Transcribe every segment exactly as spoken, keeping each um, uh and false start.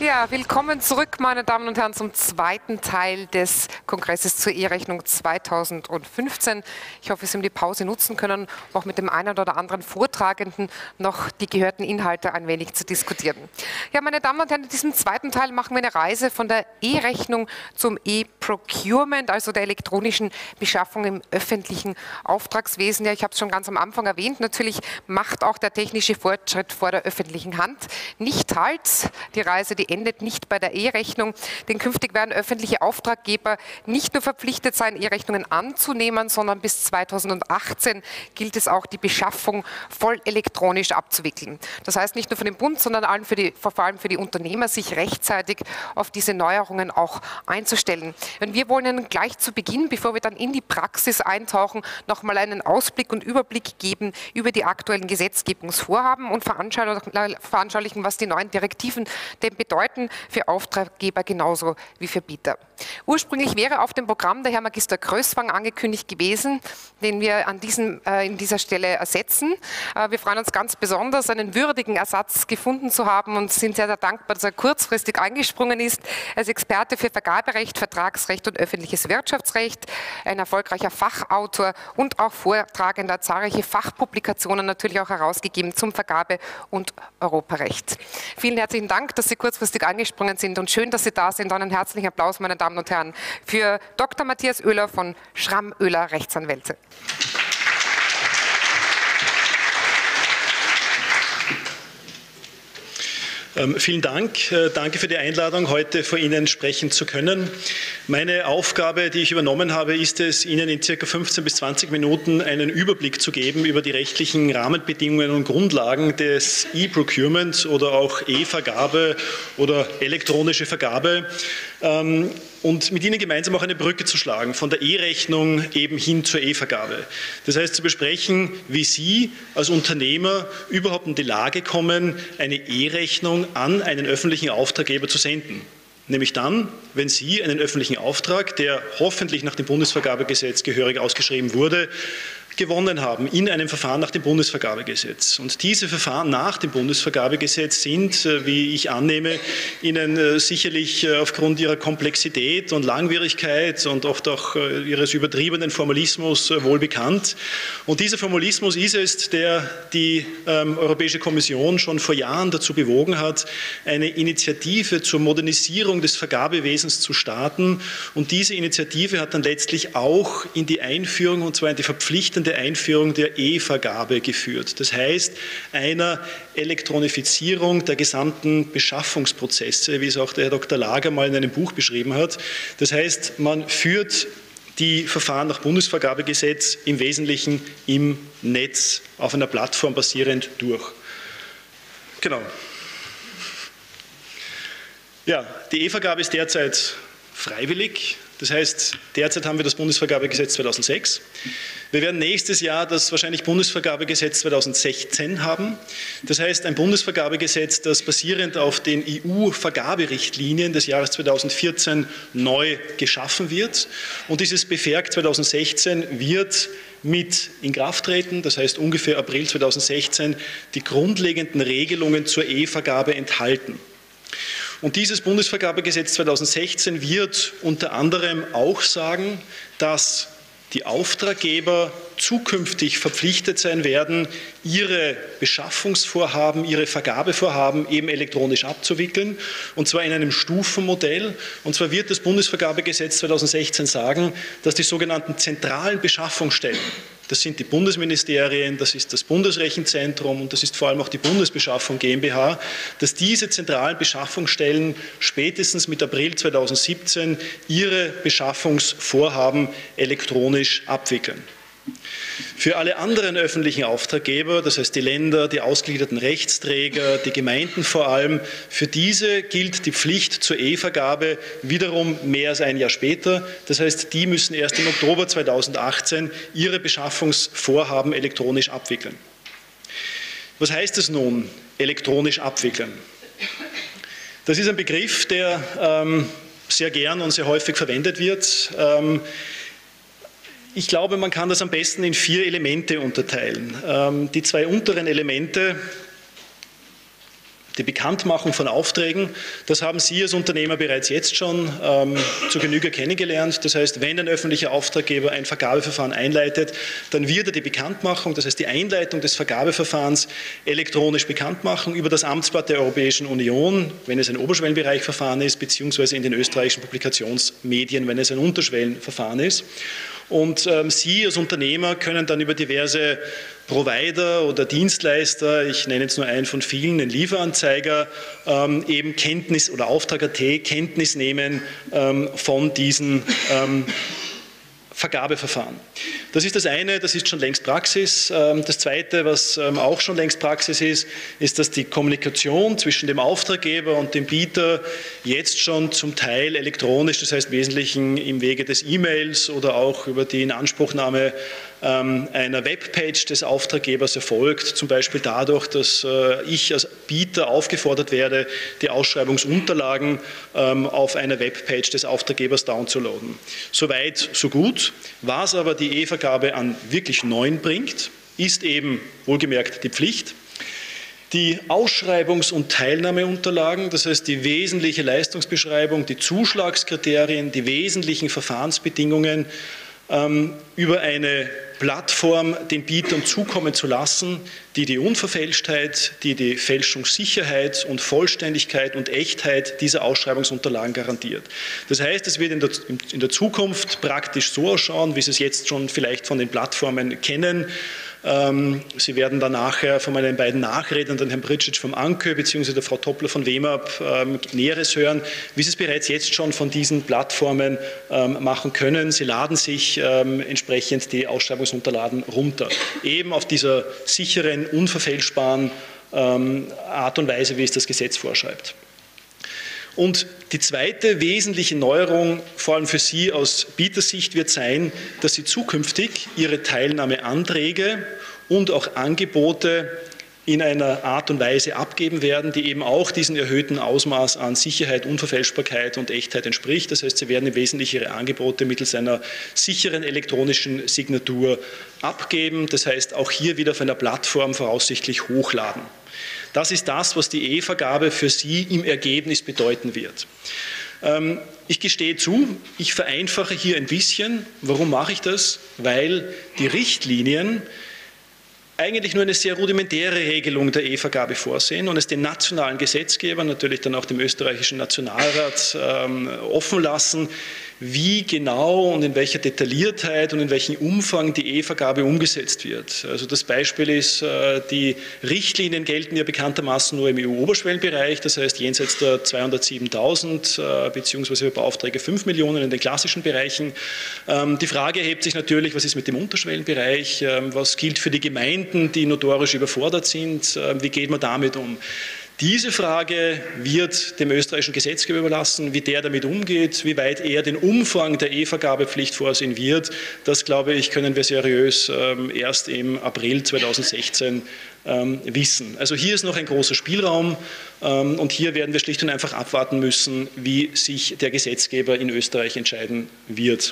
Ja, willkommen zurück, meine Damen und Herren, zum zweiten Teil des Kongresses zur E-Rechnung zweitausendfünfzehn. Ich hoffe, Sie haben die Pause nutzen können, um auch mit dem einen oder anderen Vortragenden noch die gehörten Inhalte ein wenig zu diskutieren. Ja, meine Damen und Herren, in diesem zweiten Teil machen wir eine Reise von der E-Rechnung zum E-Procurement, also der elektronischen Beschaffung im öffentlichen Auftragswesen. Ja, ich habe es schon ganz am Anfang erwähnt, natürlich macht auch der technische Fortschritt vor der öffentlichen Hand nicht Halt. Die Reise, die endet nicht bei der E-Rechnung, denn künftig werden öffentliche Auftraggeber nicht nur verpflichtet sein, E-Rechnungen anzunehmen, sondern bis zweitausendachtzehn gilt es auch, die Beschaffung voll elektronisch abzuwickeln. Das heißt nicht nur für den Bund, sondern allen für die, vor allem für die Unternehmer, sich rechtzeitig auf diese Neuerungen auch einzustellen. Und wir wollen Ihnen gleich zu Beginn, bevor wir dann in die Praxis eintauchen, nochmal einen Ausblick und Überblick geben über die aktuellen Gesetzgebungsvorhaben und veranschaulichen, was die neuen Direktiven denn bedeuten für Auftraggeber genauso wie für Bieter. Ursprünglich wäre auf dem Programm der Herr Magister Größwang angekündigt gewesen, den wir an diesem, äh, in dieser Stelle ersetzen. Äh, wir freuen uns ganz besonders, einen würdigen Ersatz gefunden zu haben und sind sehr, sehr dankbar, dass er kurzfristig eingesprungen ist. Er ist Experte für Vergaberecht, Vertragsrecht und öffentliches Wirtschaftsrecht, ein erfolgreicher Fachautor und auch Vortragender, zahlreiche Fachpublikationen natürlich auch herausgegeben zum Vergabe- und Europarecht. Vielen herzlichen Dank, dass Sie kurzfristig angesprungen sind und schön, dass Sie da sind. Und einen herzlichen Applaus, meine Damen und Herren, für Doktor Matthias Oehler von Schramm Oehler Rechtsanwälte. Ähm, vielen Dank. Äh, danke für die Einladung, heute vor Ihnen sprechen zu können. Meine Aufgabe, die ich übernommen habe, ist es, Ihnen in circa fünfzehn bis zwanzig Minuten einen Überblick zu geben über die rechtlichen Rahmenbedingungen und Grundlagen des E-Procurement oder auch E-Vergabe oder elektronische Vergabe ähm, und mit Ihnen gemeinsam auch eine Brücke zu schlagen, von der E-Rechnung eben hin zur E-Vergabe. Das heißt, zu besprechen, wie Sie als Unternehmer überhaupt in die Lage kommen, eine E-Rechnung an einen öffentlichen Auftraggeber zu senden. Nämlich dann, wenn Sie einen öffentlichen Auftrag, der hoffentlich nach dem Bundesvergabegesetz gehörig ausgeschrieben wurde, gewonnen haben in einem Verfahren nach dem Bundesvergabegesetz. Und diese Verfahren nach dem Bundesvergabegesetz sind, wie ich annehme, Ihnen sicherlich aufgrund ihrer Komplexität und Langwierigkeit und oft auch ihres übertriebenen Formalismus wohl bekannt. Und dieser Formalismus ist es, der die ähm, Europäische Kommission schon vor Jahren dazu bewogen hat, eine Initiative zur Modernisierung des Vergabewesens zu starten. Und diese Initiative hat dann letztlich auch in die Einführung, und zwar in die verpflichtende der Einführung der E-Vergabe geführt. Das heißt, einer Elektronifizierung der gesamten Beschaffungsprozesse, wie es auch der Herr Doktor Lager mal in einem Buch beschrieben hat. Das heißt, man führt die Verfahren nach Bundesvergabegesetz im Wesentlichen im Netz auf einer Plattform basierend durch. Genau. Ja, die E-Vergabe ist derzeit freiwillig. Das heißt, derzeit haben wir das Bundesvergabegesetz zweitausendsechs. Wir werden nächstes Jahr das wahrscheinlich Bundesvergabegesetz zweitausendsechzehn haben. Das heißt, ein Bundesvergabegesetz, das basierend auf den E U-Vergaberichtlinien des Jahres zweitausendvierzehn neu geschaffen wird. Und dieses B F E R G zweitausendsechzehn wird mit Inkrafttreten, das heißt ungefähr April zweitausendsechzehn, die grundlegenden Regelungen zur E-Vergabe enthalten. Und dieses Bundesvergabegesetz zweitausendsechzehn wird unter anderem auch sagen, dass die Auftraggeber zukünftig verpflichtet sein werden, ihre Beschaffungsvorhaben, ihre Vergabevorhaben eben elektronisch abzuwickeln, und zwar in einem Stufenmodell. Und zwar wird das Bundesvergabegesetz zweitausendsechzehn sagen, dass die sogenannten zentralen Beschaffungsstellen, das sind die Bundesministerien, das ist das Bundesrechenzentrum und das ist vor allem auch die Bundesbeschaffung GmbH, dass diese zentralen Beschaffungsstellen spätestens mit April zweitausendsiebzehn ihre Beschaffungsvorhaben elektronisch abwickeln. Für alle anderen öffentlichen Auftraggeber, das heißt die Länder, die ausgegliederten Rechtsträger, die Gemeinden vor allem, für diese gilt die Pflicht zur E-Vergabe wiederum mehr als ein Jahr später. Das heißt, die müssen erst im Oktober zweitausendachtzehn ihre Beschaffungsvorhaben elektronisch abwickeln. Was heißt es nun, elektronisch abwickeln? Das ist ein Begriff, der ähm, sehr gern und sehr häufig verwendet wird. Ähm, Ich glaube, man kann das am besten in vier Elemente unterteilen. Die zwei unteren Elemente, Die Bekanntmachung von Aufträgen, das haben Sie als Unternehmer bereits jetzt schon ähm, zur Genüge kennengelernt. Das heißt, wenn ein öffentlicher Auftraggeber ein Vergabeverfahren einleitet, dann wird er die Bekanntmachung, das heißt die Einleitung des Vergabeverfahrens elektronisch bekannt machen über das Amtsblatt der Europäischen Union, wenn es ein Oberschwellenbereichverfahren ist, beziehungsweise in den österreichischen Publikationsmedien, wenn es ein Unterschwellenverfahren ist. Und ähm, Sie als Unternehmer können dann über diverse Provider oder Dienstleister, ich nenne jetzt nur einen von vielen, den Lieferanzeiger, ähm, eben Kenntnis oder Auftrag punkt at Kenntnis nehmen ähm, von diesen ähm, Vergabeverfahren. Das ist das eine, das ist schon längst Praxis. Das zweite, was auch schon längst Praxis ist, ist, dass die Kommunikation zwischen dem Auftraggeber und dem Bieter jetzt schon zum Teil elektronisch, das heißt im Wesentlichen im Wege des E-Mails oder auch über die Inanspruchnahme einer Webpage des Auftraggebers erfolgt, zum Beispiel dadurch, dass ich als Bieter aufgefordert werde, die Ausschreibungsunterlagen auf einer Webpage des Auftraggebers downzuladen. Soweit, so gut. Was aber die E-Vergabe an wirklich Neuen bringt, ist eben wohlgemerkt die Pflicht. Die Ausschreibungs- und Teilnahmeunterlagen, das heißt die wesentliche Leistungsbeschreibung, die Zuschlagskriterien, die wesentlichen Verfahrensbedingungen ähm, über eine Plattform den Bietern zukommen zu lassen, die die Unverfälschtheit, die die Fälschungssicherheit und Vollständigkeit und Echtheit dieser Ausschreibungsunterlagen garantiert. Das heißt, es wird in der, in der Zukunft praktisch so ausschauen, wie Sie es jetzt schon vielleicht von den Plattformen kennen. Sie werden dann nachher von meinen beiden Nachrednern, Herrn Pritschitsch vom Ankö bzw. der Frau Toppler von Wemab, Näheres hören, wie Sie es bereits jetzt schon von diesen Plattformen machen können. Sie laden sich entsprechend die Ausschreibungsunterlagen runter. Eben auf dieser sicheren, unverfälschbaren Art und Weise, wie es das Gesetz vorschreibt. Und die zweite wesentliche Neuerung, vor allem für Sie aus Bietersicht, wird sein, dass Sie zukünftig Ihre Teilnahmeanträge und auch Angebote in einer Art und Weise abgeben werden, die eben auch diesem erhöhten Ausmaß an Sicherheit, Unverfälschbarkeit und Echtheit entspricht. Das heißt, Sie werden im Wesentlichen Ihre Angebote mittels einer sicheren elektronischen Signatur abgeben. Das heißt, auch hier wieder auf einer Plattform voraussichtlich hochladen. Das ist das, was die E-Vergabe für Sie im Ergebnis bedeuten wird. Ich gestehe zu, ich vereinfache hier ein bisschen. Warum mache ich das? Weil die Richtlinien eigentlich nur eine sehr rudimentäre Regelung der E-Vergabe vorsehen und es den nationalen Gesetzgebern, natürlich dann auch dem österreichischen Nationalrat, ähm, offen lassen, wie genau und in welcher Detailliertheit und in welchem Umfang die E-Vergabe umgesetzt wird. Also das Beispiel ist, äh, die Richtlinien gelten ja bekanntermaßen nur im E U-Oberschwellenbereich, das heißt jenseits der zweihundertsiebentausend äh, beziehungsweise über Aufträge fünf Millionen in den klassischen Bereichen. Ähm, die Frage erhebt sich natürlich, was ist mit dem Unterschwellenbereich, ähm, was gilt für die Gemeinden, die notorisch überfordert sind, äh, wie geht man damit um? Diese Frage wird dem österreichischen Gesetzgeber überlassen, wie der damit umgeht, wie weit er den Umfang der E-Vergabepflicht vorsehen wird. Das, glaube ich, können wir seriös ähm, erst im April zweitausendsechzehn ähm, wissen. Also hier ist noch ein großer Spielraum ähm, und hier werden wir schlicht und einfach abwarten müssen, wie sich der Gesetzgeber in Österreich entscheiden wird.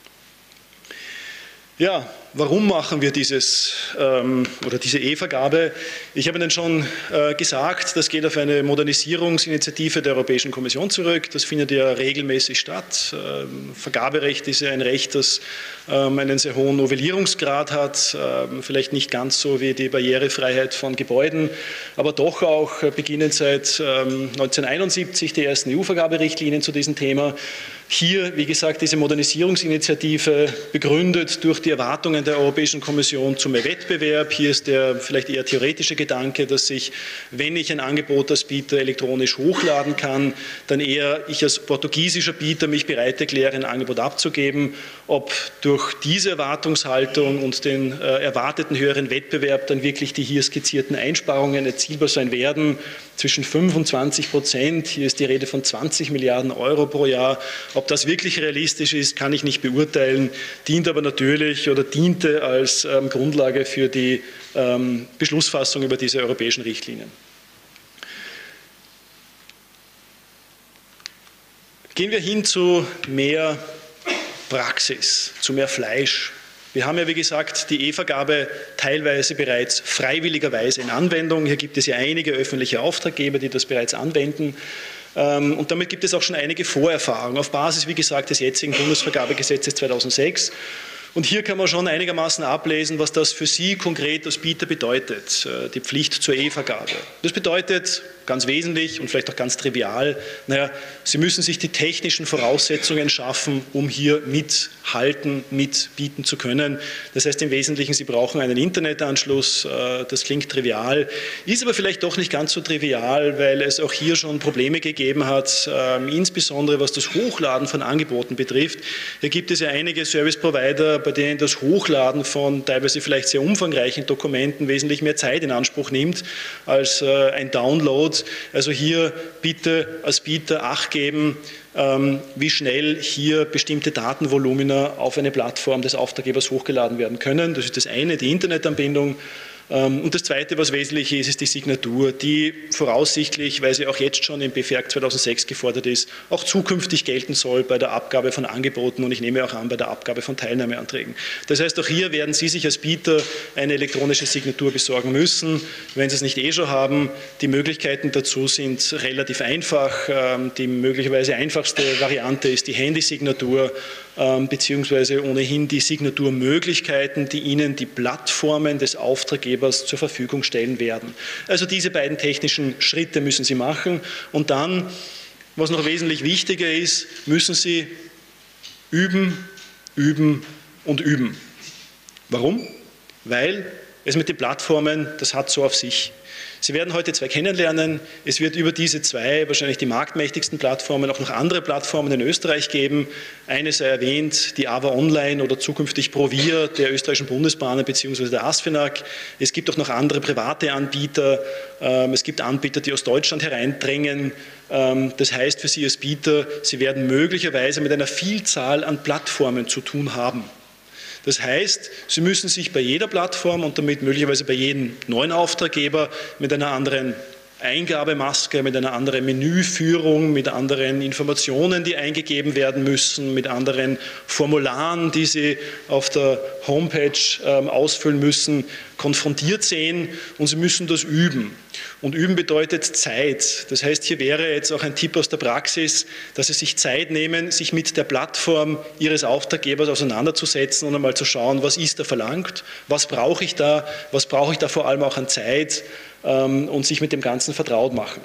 Ja, warum machen wir dieses ähm, oder diese E-Vergabe? Ich habe Ihnen schon äh, gesagt, das geht auf eine Modernisierungsinitiative der Europäischen Kommission zurück. Das findet ja regelmäßig statt. Ähm, Vergaberecht ist ja ein Recht, das ähm, einen sehr hohen Novellierungsgrad hat, ähm, vielleicht nicht ganz so wie die Barrierefreiheit von Gebäuden, aber doch auch äh, beginnend seit ähm, neunzehnhunderteinundsiebzig die ersten E U-Vergaberichtlinien zu diesem Thema. Hier, wie gesagt, diese Modernisierungsinitiative begründet durch die Erwartungen der Europäischen Kommission zum Wettbewerb. Hier ist der vielleicht eher theoretische Gedanke, dass ich, wenn ich ein Angebot als Bieter elektronisch hochladen kann, dann eher ich als portugiesischer Bieter mich bereit erkläre, ein Angebot abzugeben. Ob durch diese Erwartungshaltung und den äh, erwarteten höheren Wettbewerb dann wirklich die hier skizzierten Einsparungen erzielbar sein werden, zwischen fünf und zwanzig Prozent, hier ist die Rede von zwanzig Milliarden Euro pro Jahr. Ob das wirklich realistisch ist, kann ich nicht beurteilen, dient aber natürlich oder diente als ähm, Grundlage für die ähm, Beschlussfassung über diese europäischen Richtlinien. Gehen wir hin zu mehr Praxis, zu mehr Fleisch Wir haben ja, wie gesagt, die E-Vergabe teilweise bereits freiwilligerweise in Anwendung. Hier gibt es ja einige öffentliche Auftraggeber, die das bereits anwenden. Und damit gibt es auch schon einige Vorerfahrungen auf Basis, wie gesagt, des jetzigen Bundesvergabegesetzes zweitausendsechs. Und hier kann man schon einigermaßen ablesen, was das für Sie konkret als Bieter bedeutet, die Pflicht zur E-Vergabe. Das bedeutet ganz wesentlich und vielleicht auch ganz trivial, naja, Sie müssen sich die technischen Voraussetzungen schaffen, um hier mithalten, mitbieten zu können. Das heißt im Wesentlichen, Sie brauchen einen Internetanschluss, das klingt trivial, ist aber vielleicht doch nicht ganz so trivial, weil es auch hier schon Probleme gegeben hat, insbesondere was das Hochladen von Angeboten betrifft. Hier gibt es ja einige Service-Provider, bei denen das Hochladen von teilweise vielleicht sehr umfangreichen Dokumenten wesentlich mehr Zeit in Anspruch nimmt als äh, ein Download. Also hier bitte als Bieter Acht geben, ähm, wie schnell hier bestimmte Datenvolumina auf eine Plattform des Auftraggebers hochgeladen werden können. Das ist das eine, die Internetanbindung. Und das Zweite, was wesentlich ist, ist die Signatur, die voraussichtlich, weil sie auch jetzt schon im B F E R K zweitausendsechs gefordert ist, auch zukünftig gelten soll bei der Abgabe von Angeboten und ich nehme auch an, bei der Abgabe von Teilnahmeanträgen. Das heißt, auch hier werden Sie sich als Bieter eine elektronische Signatur besorgen müssen, wenn Sie es nicht eh schon haben. Die Möglichkeiten dazu sind relativ einfach. Die möglicherweise einfachste Variante ist die Handysignatur, beziehungsweise ohnehin die Signaturmöglichkeiten, die Ihnen die Plattformen des Auftraggebers zur Verfügung stellen werden. Also diese beiden technischen Schritte müssen Sie machen und dann, was noch wesentlich wichtiger ist, müssen Sie üben, üben und üben. Warum? Weil es mit den Plattformen, das hat so auf sich. Sie werden heute zwei kennenlernen. Es wird über diese zwei, wahrscheinlich die marktmächtigsten Plattformen, auch noch andere Plattformen in Österreich geben. Eine sei erwähnt, die A V A Online oder zukünftig Provia der österreichischen Bundesbahnen bzw. der ASFINAG. Es gibt auch noch andere private Anbieter. Es gibt Anbieter, die aus Deutschland hereindrängen. Das heißt für Sie als Bieter, Sie werden möglicherweise mit einer Vielzahl an Plattformen zu tun haben. Das heißt, Sie müssen sich bei jeder Plattform und damit möglicherweise bei jedem neuen Auftraggeber mit einer anderen Eingabemaske, mit einer anderen Menüführung, mit anderen Informationen, die eingegeben werden müssen, mit anderen Formularen, die Sie auf der Homepage ähm, ausfüllen müssen, konfrontiert sehen und Sie müssen das üben. Und üben bedeutet Zeit. Das heißt, hier wäre jetzt auch ein Tipp aus der Praxis, dass Sie sich Zeit nehmen, sich mit der Plattform Ihres Auftraggebers auseinanderzusetzen und einmal zu schauen, was ist da verlangt, was brauche ich da, was brauche ich da vor allem auch an Zeit ähm, und sich mit dem Ganzen vertraut machen.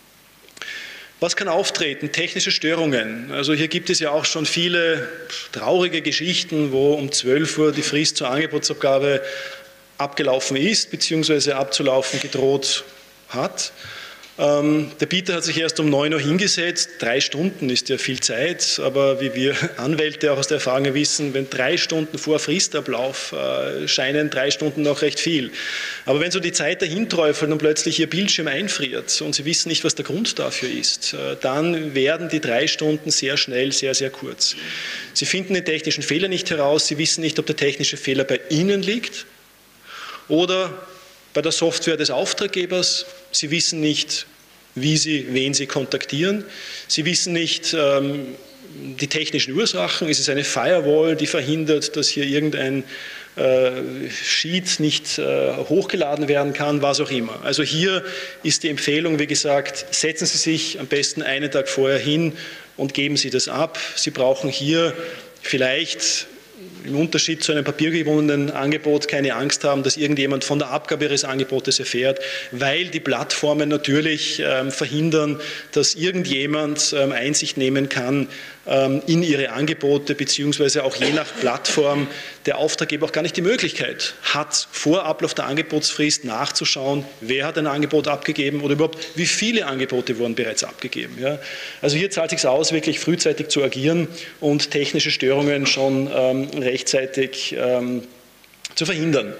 Was kann auftreten? Technische Störungen. Also hier gibt es ja auch schon viele traurige Geschichten, wo um zwölf Uhr die Frist zur Angebotsabgabe abgelaufen ist, beziehungsweise abzulaufen gedroht hat. Ähm, der Bieter hat sich erst um neun Uhr hingesetzt. Drei Stunden ist ja viel Zeit, aber wie wir Anwälte auch aus der Erfahrung wissen, wenn drei Stunden vor Fristablauf äh, scheinen drei Stunden noch recht viel. Aber wenn so die Zeit dahinträufelt und plötzlich Ihr Bildschirm einfriert und Sie wissen nicht, was der Grund dafür ist, äh, dann werden die drei Stunden sehr schnell sehr, sehr kurz. Sie finden den technischen Fehler nicht heraus, Sie wissen nicht, ob der technische Fehler bei Ihnen liegt oder bei der Software des Auftraggebers. Sie wissen nicht, wie Sie, wen Sie kontaktieren. Sie wissen nicht ähm, die technischen Ursachen. Ist es eine Firewall, die verhindert, dass hier irgendein äh, Sheet nicht äh, hochgeladen werden kann, was auch immer. Also hier ist die Empfehlung, wie gesagt, setzen Sie sich am besten einen Tag vorher hin und geben Sie das ab. Sie brauchen hier vielleicht im Unterschied zu einem papiergebundenen Angebot keine Angst haben, dass irgendjemand von der Abgabe Ihres Angebotes erfährt, weil die Plattformen natürlich ähm, verhindern, dass irgendjemand ähm, Einsicht nehmen kann ähm, in Ihre Angebote, beziehungsweise auch je nach Plattform der Auftraggeber auch gar nicht die Möglichkeit hat, vor Ablauf der Angebotsfrist nachzuschauen, wer hat ein Angebot abgegeben oder überhaupt wie viele Angebote wurden bereits abgegeben. Ja. Also hier zahlt es sich aus, wirklich frühzeitig zu agieren und technische Störungen schon ähm, rechtzeitig ähm, zu verhindern.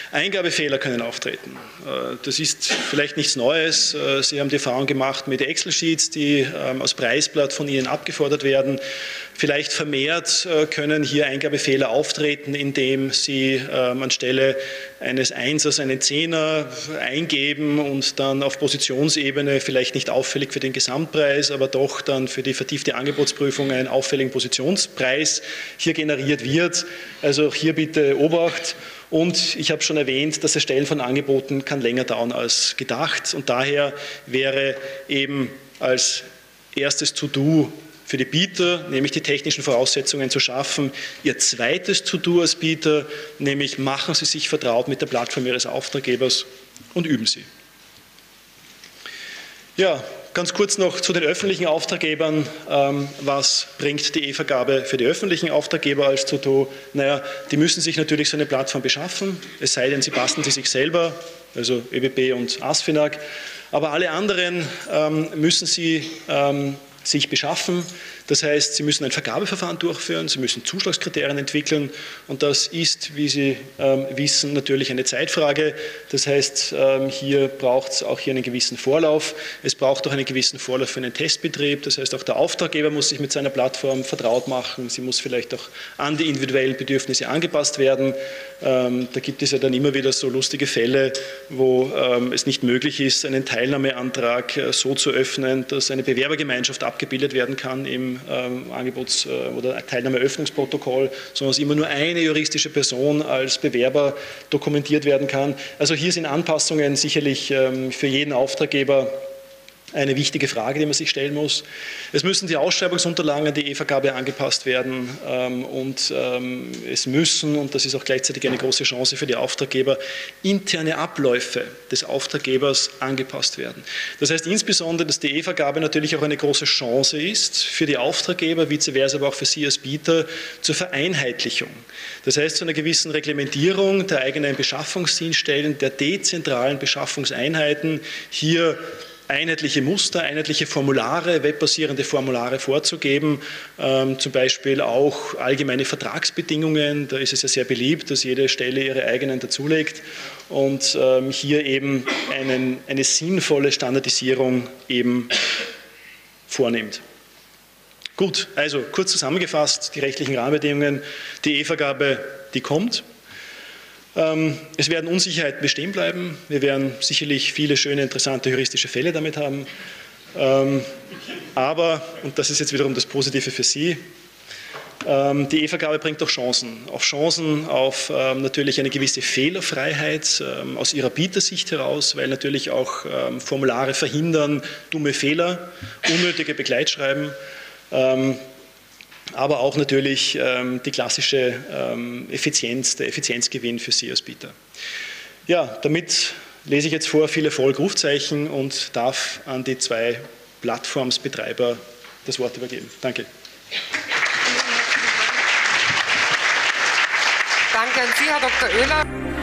Eingabefehler können auftreten. Das ist vielleicht nichts Neues. Sie haben die Erfahrung gemacht mit Excel-Sheets, die als Preisblatt von Ihnen abgefordert werden. Vielleicht vermehrt können hier Eingabefehler auftreten, indem Sie anstelle eines Einsers einen Zehner eingeben und dann auf Positionsebene vielleicht nicht auffällig für den Gesamtpreis, aber doch dann für die vertiefte Angebotsprüfung einen auffälligen Positionspreis hier generiert wird. Also auch hier bitte Obacht. Und ich habe schon erwähnt, das Erstellen von Angeboten kann länger dauern als gedacht. Und daher wäre eben als erstes To-Do für die Bieter, nämlich die technischen Voraussetzungen zu schaffen. Ihr zweites To-Do als Bieter, nämlich machen Sie sich vertraut mit der Plattform Ihres Auftraggebers und üben Sie. Ja, ganz kurz noch zu den öffentlichen Auftraggebern. Ähm, was bringt die E-Vergabe für die öffentlichen Auftraggeber als To-Do? Naja, die müssen sich natürlich so eine Plattform beschaffen, es sei denn, sie basteln sie sich selber, also ÖBB und ASFINAG. Aber alle anderen ähm, müssen sie ähm, sich beschaffen. Das heißt, Sie müssen ein Vergabeverfahren durchführen, Sie müssen Zuschlagskriterien entwickeln und das ist, wie Sie ähm, wissen, natürlich eine Zeitfrage. Das heißt, ähm, hier braucht es auch hier einen gewissen Vorlauf. Es braucht auch einen gewissen Vorlauf für einen Testbetrieb. Das heißt, auch der Auftraggeber muss sich mit seiner Plattform vertraut machen. Sie muss vielleicht auch an die individuellen Bedürfnisse angepasst werden. Ähm, da gibt es ja dann immer wieder so lustige Fälle, wo ähm, es nicht möglich ist, einen Teilnahmeantrag äh, so zu öffnen, dass eine Bewerbergemeinschaft abgebildet werden kann im ähm, Angebots- äh, oder Teilnahmeeröffnungsprotokoll, sondern dass immer nur eine juristische Person als Bewerber dokumentiert werden kann. Also hier sind Anpassungen sicherlich ähm, für jeden Auftraggeber eine wichtige Frage, die man sich stellen muss. Es müssen die Ausschreibungsunterlagen an die E-Vergabe angepasst werden ähm, und ähm, es müssen, und das ist auch gleichzeitig eine große Chance für die Auftraggeber, interne Abläufe des Auftraggebers angepasst werden. Das heißt insbesondere, dass die E-Vergabe natürlich auch eine große Chance ist für die Auftraggeber, vice versa aber auch für Sie als Bieter, zur Vereinheitlichung. Das heißt zu einer gewissen Reglementierung der eigenen Beschaffungsdienststellen, der dezentralen Beschaffungseinheiten, hier einheitliche Muster, einheitliche Formulare, webbasierende Formulare vorzugeben, ähm, zum Beispiel auch allgemeine Vertragsbedingungen, da ist es ja sehr beliebt, dass jede Stelle ihre eigenen dazulegt und ähm, hier eben einen, eine sinnvolle Standardisierung eben vornimmt. Gut, also kurz zusammengefasst, die rechtlichen Rahmenbedingungen, die E-Vergabe, die kommt. Es werden Unsicherheiten bestehen bleiben. Wir werden sicherlich viele schöne, interessante juristische Fälle damit haben. Aber, und das ist jetzt wiederum das Positive für Sie, die E-Vergabe bringt auch Chancen. Auch Chancen auf natürlich eine gewisse Fehlerfreiheit aus Ihrer Bietersicht heraus, weil natürlich auch Formulare verhindern dumme Fehler, unnötige Begleitschreiben. Aber auch natürlich ähm, die klassische ähm, Effizienz, der Effizienzgewinn für Sie als Bieter. Ja, damit lese ich jetzt vor, viel Erfolg, Rufzeichen und darf an die zwei Plattformsbetreiber das Wort übergeben. Danke. Danke an Sie, Herr Doktor Oehler.